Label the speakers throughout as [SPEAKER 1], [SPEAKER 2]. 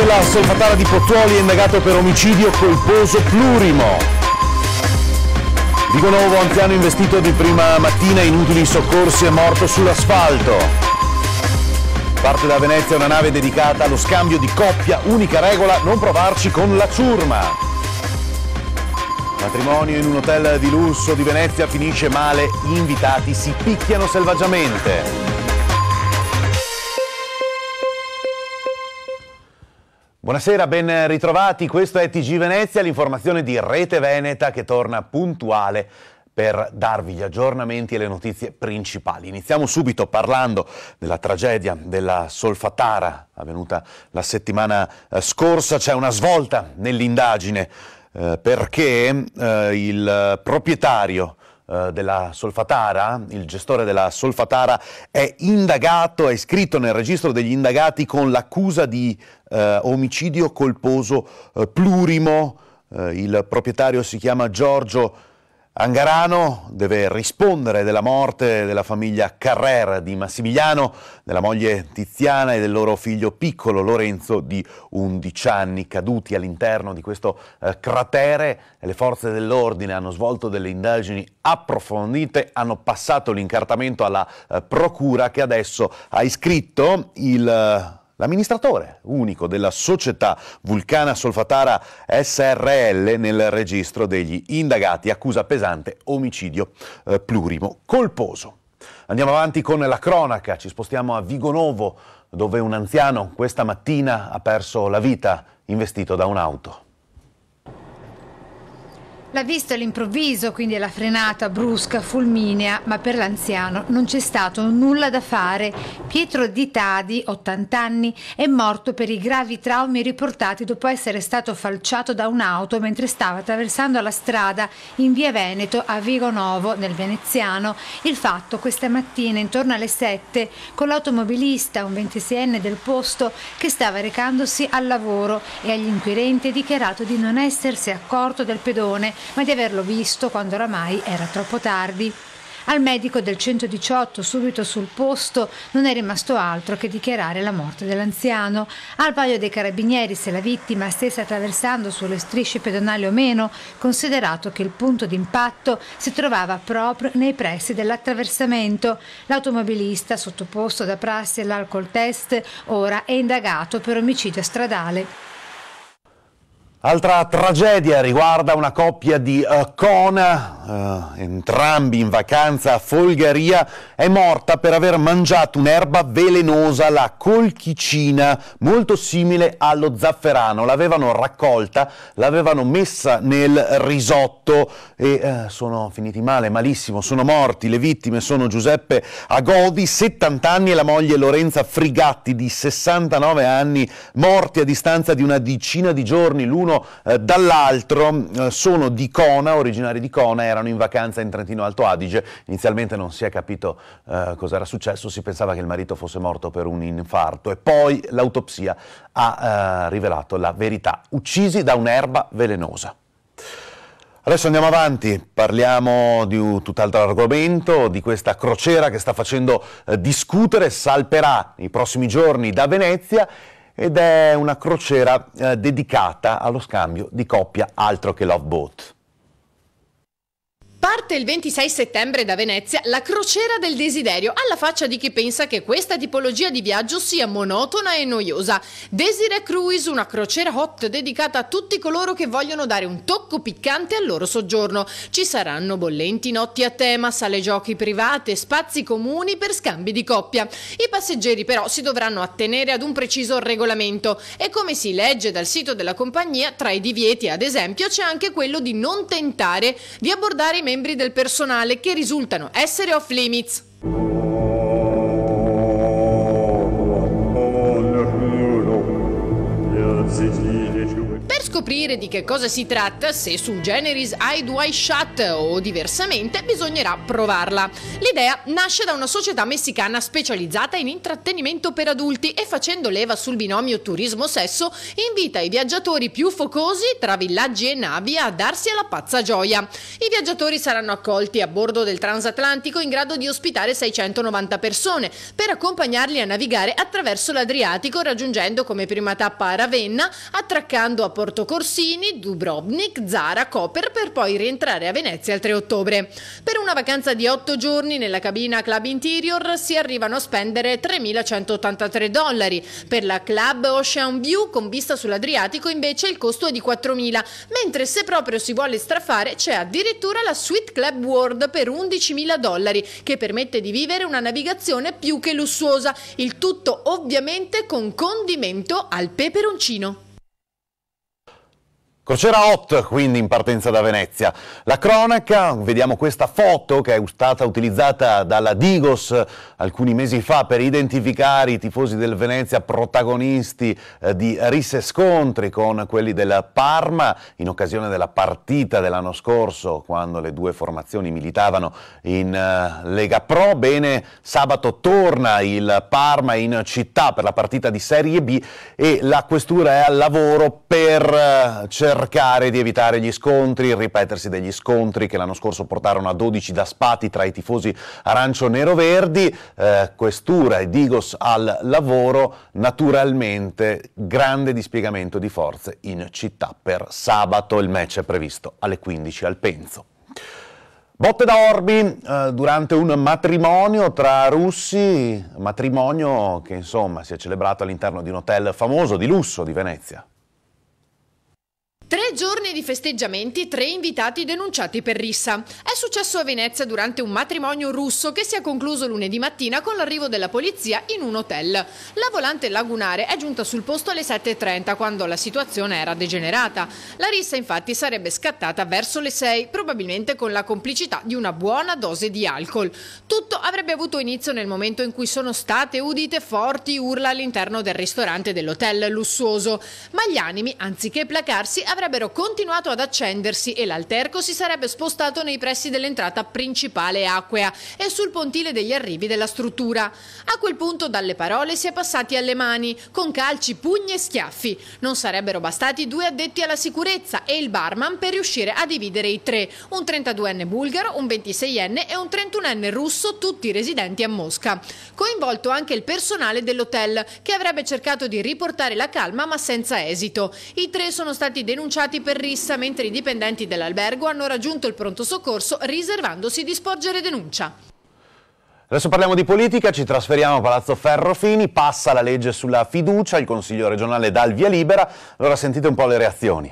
[SPEAKER 1] della Solfatara di Pozzuoli è indagato per omicidio colposo plurimo. Vigonovo, anziano investito di prima mattina, inutili soccorsi, è morto sull'asfalto. Parte da Venezia una nave dedicata allo scambio di coppia, unica regola, non provarci con la ciurma. Matrimonio in un hotel di lusso di Venezia finisce male, gli invitati si picchiano selvaggiamente. Buonasera, ben ritrovati, questo è TG Venezia, l'informazione di Rete Veneta che torna puntuale per darvi gli aggiornamenti e le notizie principali. Iniziamo subito parlando della tragedia della Solfatara avvenuta la settimana scorsa. C'è una svolta nell'indagine perché il proprietario della Solfatara, il gestore della Solfatara, è indagato, è iscritto nel registro degli indagati con l'accusa di omicidio colposo plurimo. Il proprietario si chiama Giorgio Angarano, deve rispondere della morte della famiglia Carrer di Massimiliano, della moglie Tiziana e del loro figlio piccolo Lorenzo di 11 anni, caduti all'interno di questo cratere. Le forze dell'ordine hanno svolto delle indagini approfondite, hanno passato l'incartamento alla procura che adesso ha iscritto l'amministratore unico della società Vulcana Solfatara SRL nel registro degli indagati, accusa pesante, omicidio plurimo colposo. Andiamo avanti con la cronaca, ci spostiamo a Vigonovo, dove un anziano questa mattina ha perso la vita investito da un'auto.
[SPEAKER 2] L'ha visto all'improvviso, quindi alla frenata brusca, fulminea, ma per l'anziano non c'è stato nulla da fare. Pietro Di Tadi, 80 anni, è morto per i gravi traumi riportati dopo essere stato falciato da un'auto mentre stava attraversando la strada in via Veneto a Vigonovo, nel veneziano. Il fatto questa mattina intorno alle 7 con l'automobilista, un 26enne del posto, che stava recandosi al lavoro e agli inquirenti ha dichiarato di non essersi accorto del pedone, ma di averlo visto quando oramai era troppo tardi. Al medico del 118 subito sul posto non è rimasto altro che dichiarare la morte dell'anziano. Al vaglio dei carabinieri se la vittima stesse attraversando sulle strisce pedonali o meno, considerato che il punto d'impatto si trovava proprio nei pressi dell'attraversamento. L'automobilista, sottoposto da prassi all'alcol test, ora è indagato per omicidio stradale.
[SPEAKER 1] Altra tragedia riguarda una coppia di Cona, entrambi in vacanza a Folgaria, è morta per aver mangiato un'erba velenosa, la colchicina, molto simile allo zafferano. L'avevano raccolta, l'avevano messa nel risotto e sono finiti male, malissimo, sono morti. Le vittime sono Giuseppe Agodi, 70 anni, e la moglie Lorenza Frigatti, di 69 anni, morti a distanza di una decina di giorni l'uno dall'altro. Sono di Cona, originari di Cona, erano in vacanza in Trentino Alto Adige. Inizialmente non si è capito cosa era successo, si pensava che il marito fosse morto per un infarto e poi l'autopsia ha rivelato la verità: uccisi da un'erba velenosa. Adesso andiamo avanti, parliamo di un tutt'altro argomento, di questa crociera che sta facendo discutere, salperà nei prossimi giorni da Venezia, ed è una crociera dedicata allo scambio di coppia, altro che Love Boat.
[SPEAKER 3] Parte il 26 settembre da Venezia la crociera del desiderio, alla faccia di chi pensa che questa tipologia di viaggio sia monotona e noiosa. Desire Cruise, una crociera hot dedicata a tutti coloro che vogliono dare un tocco piccante al loro soggiorno. Ci saranno bollenti notti a tema, sale giochi private, spazi comuni per scambi di coppia. I passeggeri però si dovranno attenere ad un preciso regolamento e, come si legge dal sito della compagnia, tra i divieti ad esempio c'è anche quello di non tentare di abbordare i membri del personale che risultano essere off limits. Per scoprire di che cosa si tratta, se sul generis Eyed Wide Shut o diversamente, bisognerà provarla. L'idea nasce da una società messicana specializzata in intrattenimento per adulti e, facendo leva sul binomio turismo-sesso, invita i viaggiatori più focosi tra villaggi e navi a darsi alla pazza gioia. I viaggiatori saranno accolti a bordo del transatlantico in grado di ospitare 690 persone per accompagnarli a navigare attraverso l'Adriatico, raggiungendo come prima tappa Ravenna, attraccando a Porto Corsini, Dubrovnik, Zara, Koper, per poi rientrare a Venezia il 3 ottobre. Per una vacanza di 8 giorni nella cabina Club Interior si arrivano a spendere $3.183. Per la Club Ocean View con vista sull'Adriatico invece il costo è di $4.000, mentre se proprio si vuole strafare c'è addirittura la Suite Club World per $11.000 che permette di vivere una navigazione più che lussuosa, il tutto ovviamente con condimento al peperoncino.
[SPEAKER 1] Crociera hot, quindi in partenza da Venezia. La cronaca, vediamo questa foto che è stata utilizzata dalla Digos alcuni mesi fa per identificare i tifosi del Venezia protagonisti di risse scontri con quelli del Parma in occasione della partita dell'anno scorso, quando le due formazioni militavano in Lega Pro. Bene, sabato torna il Parma in città per la partita di Serie B e la questura è al lavoro per cercare di evitare gli scontri, il ripetersi degli scontri che l'anno scorso portarono a 12 daspati tra i tifosi arancio-nero-verdi. Questura e Digos al lavoro, naturalmente grande dispiegamento di forze in città per sabato. Il match è previsto alle 15 al Penzo. Botte da Orbi durante un matrimonio tra russi, matrimonio che insomma si è celebrato all'interno di un hotel famoso di lusso di Venezia.
[SPEAKER 3] 3 giorni di festeggiamenti, 3 invitati denunciati per rissa. È successo a Venezia durante un matrimonio russo che si è concluso lunedì mattina con l'arrivo della polizia in un hotel. La volante lagunare è giunta sul posto alle 7:30 quando la situazione era degenerata. La rissa infatti sarebbe scattata verso le 6, probabilmente con la complicità di una buona dose di alcol. Tutto avrebbe avuto inizio nel momento in cui sono state udite forti urla all'interno del ristorante dell'hotel lussuoso, ma gli animi, anziché placarsi, avrebbero continuato ad accendersi e l'alterco si sarebbe spostato nei pressi dell'entrata principale acquea e sul pontile degli arrivi della struttura. A quel punto dalle parole si è passati alle mani, con calci, pugni e schiaffi. Non sarebbero bastati 2 addetti alla sicurezza e il barman per riuscire a dividere i 3, un 32enne bulgaro, un 26enne e un 31enne russo, tutti residenti a Mosca. Coinvolto anche il personale dell'hotel, che avrebbe cercato di riportare la calma ma senza esito. I 3 sono stati denunciati per rissa, mentre i dipendenti dell'albergo hanno raggiunto il pronto soccorso riservandosi di sporgere denuncia.
[SPEAKER 1] Adesso parliamo di politica, ci trasferiamo a Palazzo Ferrofini, passa la legge sulla fiducia, il Consiglio regionale dà il via libera, allora sentite un po' le reazioni.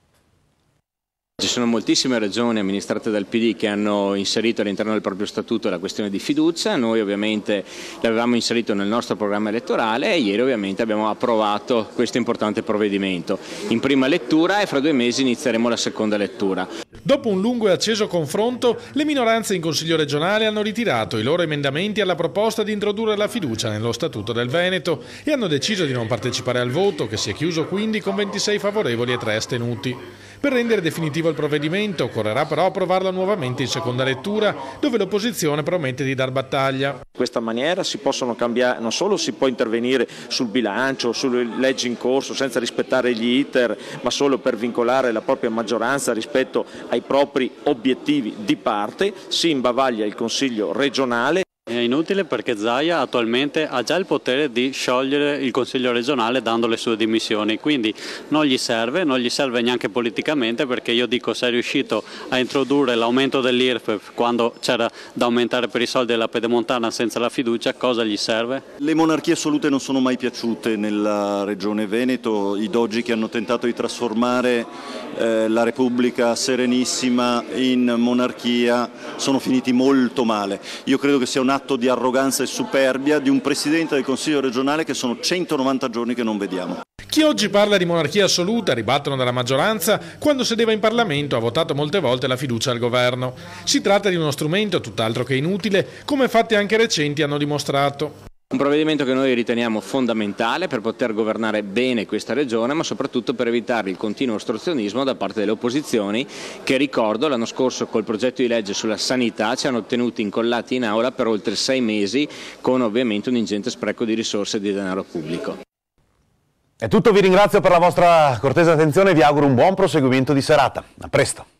[SPEAKER 4] Ci sono moltissime regioni amministrate dal PD che hanno inserito all'interno del proprio statuto la questione di fiducia, noi ovviamente l'avevamo inserito nel nostro programma elettorale e ieri ovviamente abbiamo approvato questo importante provvedimento in prima lettura e fra 2 mesi inizieremo la seconda lettura.
[SPEAKER 5] Dopo un lungo e acceso confronto, le minoranze in Consiglio regionale hanno ritirato i loro emendamenti alla proposta di introdurre la fiducia nello Statuto del Veneto e hanno deciso di non partecipare al voto, che si è chiuso quindi con 26 favorevoli e 3 astenuti. Per rendere definitivo il provvedimento occorrerà però approvarlo nuovamente in seconda lettura, dove l'opposizione promette di dar battaglia.
[SPEAKER 6] In questa maniera si possono cambiare, non solo si può intervenire sul bilancio, sulle leggi in corso senza rispettare gli iter, ma solo per vincolare la propria maggioranza rispetto ai propri obiettivi di parte, si imbavaglia il Consiglio regionale.
[SPEAKER 7] È inutile perché Zaia attualmente ha già il potere di sciogliere il Consiglio regionale dando le sue dimissioni, quindi non gli serve neanche politicamente, perché io dico, se è riuscito a introdurre l'aumento dell'IRPEF quando c'era da aumentare per i soldi della Pedemontana senza la fiducia, cosa gli serve?
[SPEAKER 8] Le monarchie assolute non sono mai piaciute nella regione Veneto, i dogi che hanno tentato di trasformare la Repubblica serenissima in monarchia sono finiti molto male. Io credo che sia un atto di arroganza e superbia di un Presidente del Consiglio regionale che sono 190 giorni che non vediamo.
[SPEAKER 5] Chi oggi parla di monarchia assoluta, ribattono dalla maggioranza, quando sedeva in Parlamento ha votato molte volte la fiducia al governo. Si tratta di uno strumento tutt'altro che inutile, come fatti anche recenti hanno dimostrato.
[SPEAKER 4] Un provvedimento che noi riteniamo fondamentale per poter governare bene questa regione, ma soprattutto per evitare il continuo ostruzionismo da parte delle opposizioni che, ricordo, l'anno scorso col progetto di legge sulla sanità ci hanno tenuti incollati in aula per oltre 6 mesi con ovviamente un ingente spreco di risorse e di denaro pubblico.
[SPEAKER 1] È tutto, vi ringrazio per la vostra cortese attenzione e vi auguro un buon proseguimento di serata. A presto.